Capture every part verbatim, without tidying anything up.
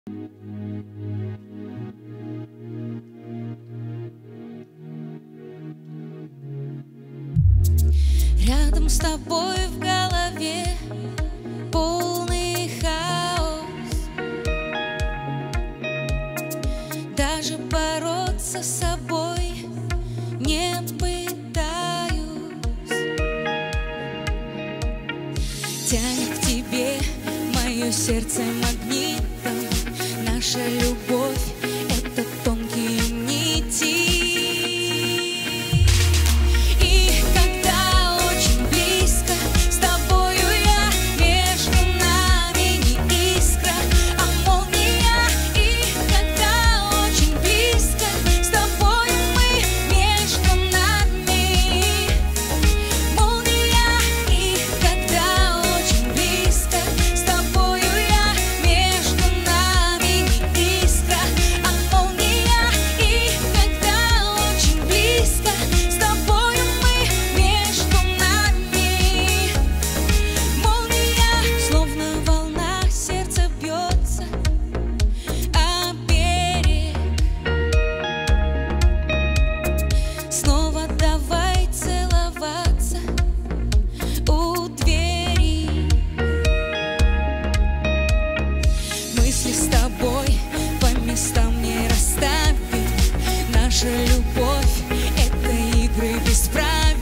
Рядом с тобой в голове полный хаос. Даже бороться с собой не пытаюсь. Тянет к тебе мое сердце магнитом. Наша любовь — это тонкие нити. Наша любовь — это игры без правил.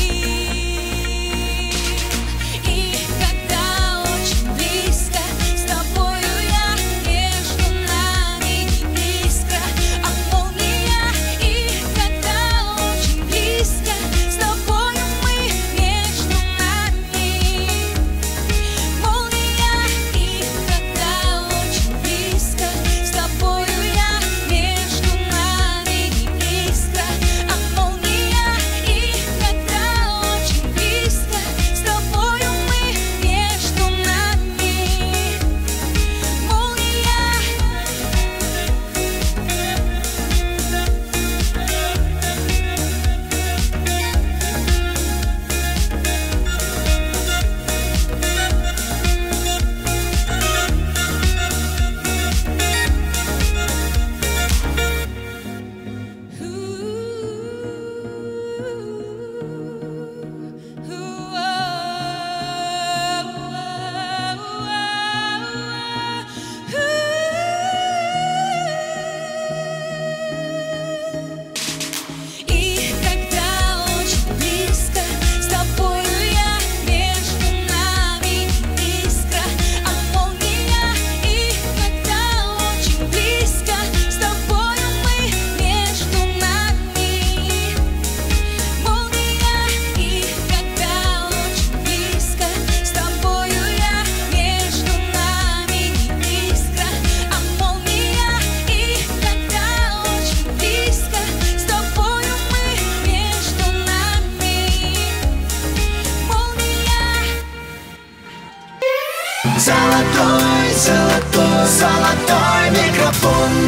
И когда очень близко с тобою я, между нами не искра, а молния. И когда очень близко с тобою мы, между нами молния. И когда очень близко с тобою я, между нами Золотой, золотой, золотой микрофон.